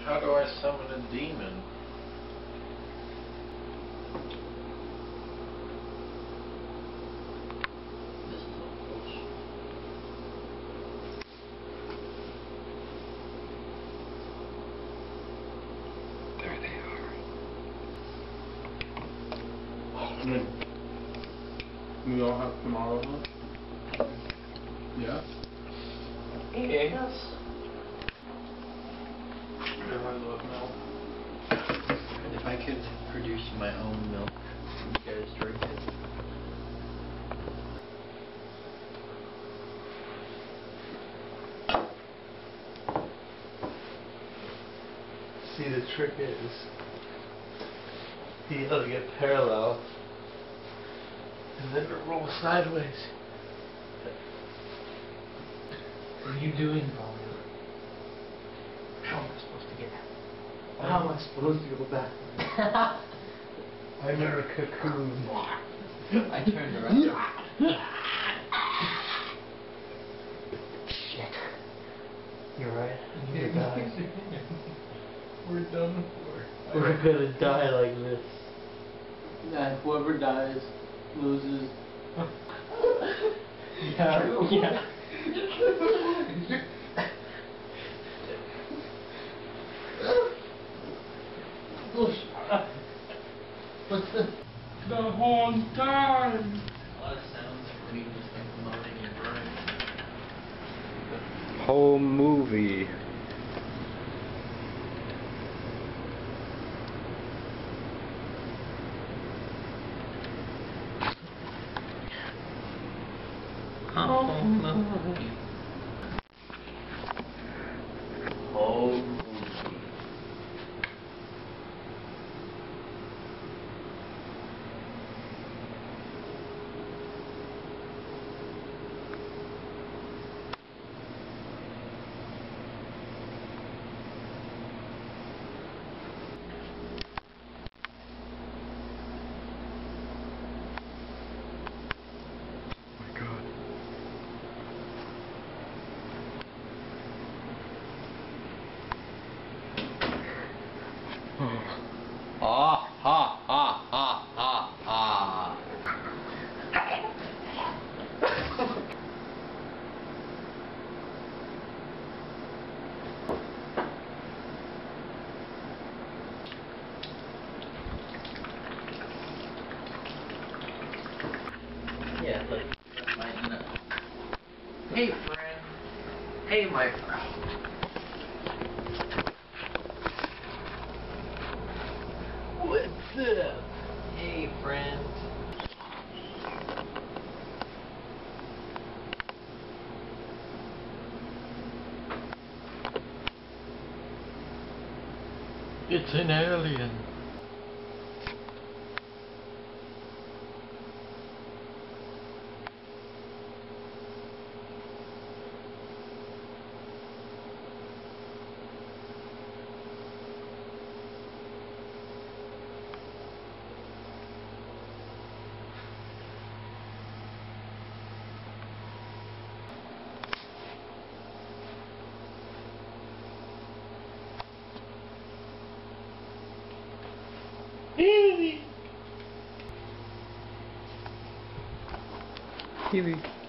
How do I summon a demon? This is all close. There they are. And then we all have tomorrow, huh? Yeah? Yes. I love milk. And if I could produce my own milk, would you guys drink it? See, the trick is you gotta get parallel and then roll sideways. What are you doing, Bob? How am I supposed to get out? How am I supposed to go back? I'm in a cocoon. I turned around. Shit. You're right. I'm gonna die. We're done for. We're gonna die like this. Yeah, whoever dies loses. Yeah. Yeah. What's the whole time? A lot of sounds when you just think moaning your brain. Whole movie. Oh. Ah, ha, ha, ha, ha, ha. Yeah, look. Lighten up. Hey, friend. Hey, my friend. What's up? Hey, friend. It's an alien. Kiwi.